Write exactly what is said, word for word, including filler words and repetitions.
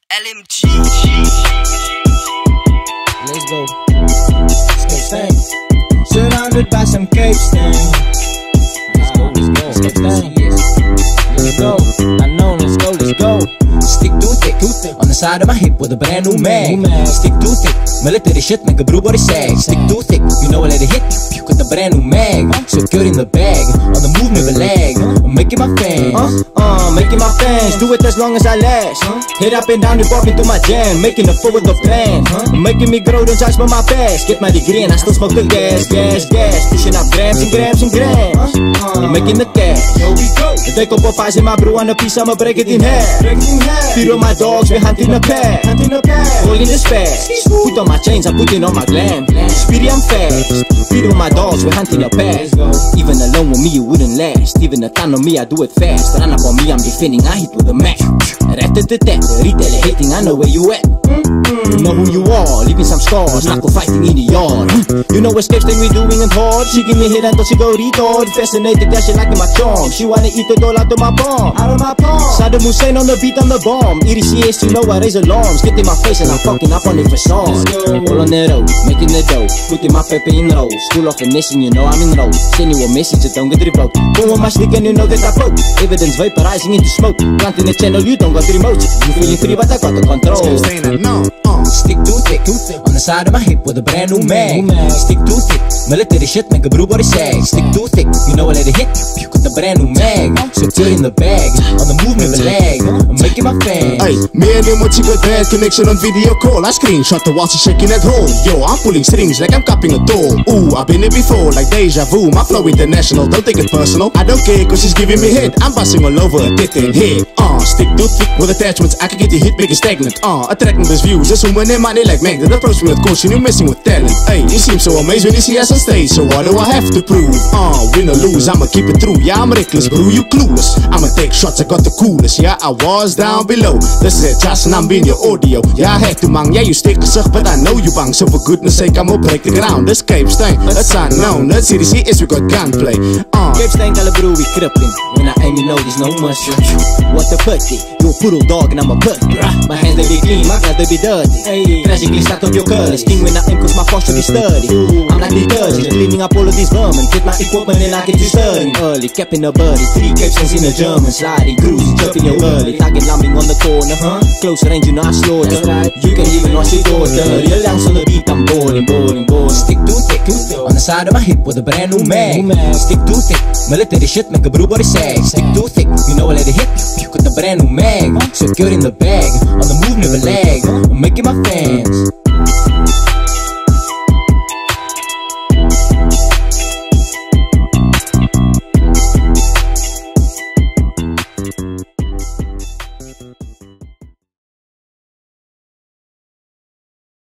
L M G. Let's go. Skate stank. Surrounded by some cape stank. Let's go, let's go. Skate stank. Let's go. I know, let's go, let's go. Stick to thick, too thick. On the side of my hip with a brand new mag. Stick to thick. Military shit, make a brew body sag. Stick to thick. You know I let it hit you with a brand new mag. Secure in the bag. On the move, never lag. I'm making my fans. Uh, uh, making my fans. Do it as long as I last. Hit up and down and walk into my jam. Making a fool with the plan. Making me grow, don't charge for my past. Get my degree and I still smoke the gas, gas, gas. Pushing up grams and grams and grams. I'm making the cash. I take up a pies in my brew on a piece, I'ma break it in half. Feed on my dogs, we're hunting a pack. Holding the spaz. Put on my chains, I put it on my glam. Speedy, I'm fast. Feed on my dogs, we're hunting a pack. Even alone with me, you wouldn't last. Even a ton on me, I do it fast. Run up on me, I'm defending, I hit with a match. Rat-tat-tat, retailer hating, I know where you at. You know who you are, leaving some scars, knuckle fighting in the yard. You know escape thing we doing it hard. She give me hit until she go retard. Fascinated that she like my charm. She wanna eat it all out of my palm. Out of my palm. Saddam Hussein on the beat, on the bomb. E D C S, you know I raise alarms. Get in my face and I'm fucking up on it for songs. All on the road, making the dough. Putting my paper in row. School off a mission, you know I'm in row. Send you a message, it don't get revoked. Go on my stick and you know that I broke. Evidence vaporizing into smoke. Planting the channel, you don't got the remote. You feeling free, but I got the control. No, uh. Stick to thick, on the side of my hip with a brand new mag. Stick to thick, military shit, make a brew body sag. Stick to thick, you know I let it hit you with a brand new mag. Secure in the bag, on the move, never lag. I'm making my fans. Ay, me and him watching a bad connection on video call. I screenshot the while she shaking that hole. Yo, I'm pulling strings like I'm cupping a doll. Ooh, I've been here before, like deja vu. My flow international, don't take it personal. I don't care cause she's giving me head. I'm busting all over a tit and head. Uh, stick to thick with attachments, I can get the hit big and stagnant. Uh, attracting those views, assuming their money like magnet. Approach me with caution, you're messing with talent. Ay, you seem so amazed when you see us on stage. So what do I have to prove? Uh, win or lose, I'ma keep it true. Yeah, I'm reckless, bro, you clueless. I'ma take shots, I got the coolest. Yeah, I was down below. This is just and I'm being your audio. Yeah, I had to mang, yeah, you stick gezicht, but I know you bang. So for goodness sake, I'ma break the ground. This Cape Stank, that's unknown. That's C D C S, we got gunplay. Uh, Cape Stank, alle brew, we crippling. When I aim, you know there's no mushroom. What the putty? You a poodle dog and I'm a putty. My hands they be clean, my guns they be dirty. Tragically stacked up your curls. King when I aim cause my posture be sturdy. I'm like detergent, cleaning up all of these vermin. Get my equipment and I get you sturdy. Early, kept in a birdie. Three Cape Stanks in a German. Sliding, cruising, jumping your early. Target lumbing on the corner, huh? Close range, you know I slaughter. You can even watch your daughter. Real lands on the beat, I'm boring, boring, boring. Stick to thick, on the side of my hip with a brand new mag. Stick to thick, military shit, make a brew body sag. Stick to thick, you know I let it hit you with a brand new mag. Secure in the bag, on the move, never lag. I'm making my